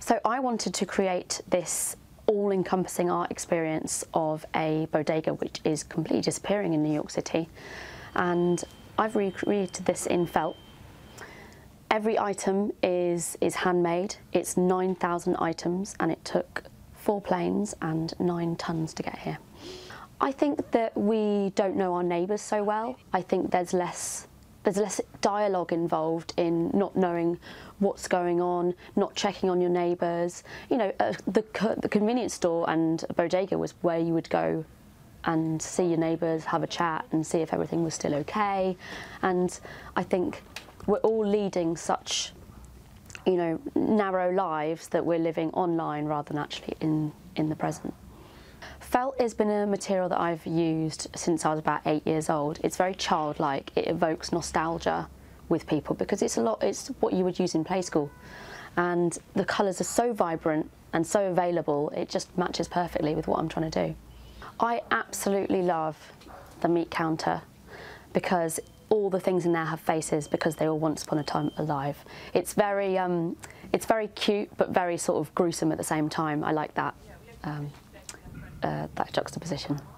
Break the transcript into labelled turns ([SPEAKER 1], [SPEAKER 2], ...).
[SPEAKER 1] So I wanted to create this all-encompassing art experience of a bodega which is completely disappearing in New York City, and I've recreated this in felt. Every item is handmade. It's 9,000 items, and it took 4 planes and 9 tons to get here. I think that we don't know our neighbours so well. I think there's less dialogue involved in not knowing what's going on, not checking on your neighbours. You know, the convenience store and a bodega was where you would go and see your neighbours, have a chat and see if everything was still okay. And I think we're all leading such, you know, narrow lives that we're living online rather than actually in the present. Felt has been a material that I've used since I was about 8 years old. It's very childlike. It evokes nostalgia with people because it's what you would use in play school. And the colours are so vibrant and so available, it just matches perfectly with what I'm trying to do. I absolutely love the meat counter because all the things in there have faces because they were once upon a time alive. It's very cute but very sort of gruesome at the same time. I like that. That juxtaposition.